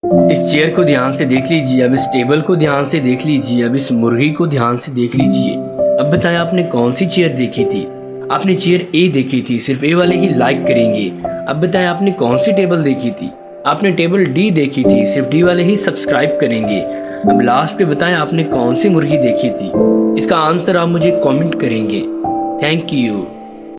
इस चेयर को ध्यान से देख लीजिए, अब इस टेबल को ध्यान से देख लीजिए, अब इस मुर्गी को ध्यान से देख लीजिए। अब बताएं आपने कौन सी चेयर देखी थी? आपने चेयर ए देखी थी, सिर्फ ए वाले ही लाइक करेंगे। अब बताएं आपने कौन सी टेबल देखी थी? आपने टेबल डी देखी थी, सिर्फ डी वाले ही सब्सक्राइब करेंगे। अब लास्ट पे बताएं आपने कौन सी मुर्गी देखी थी? इसका आंसर आप मुझे कमेंट करेंगे। Thank you.